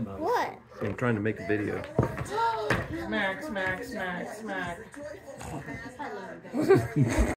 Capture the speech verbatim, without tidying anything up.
What? I'm trying to make a video. Max, Max, Max, Max.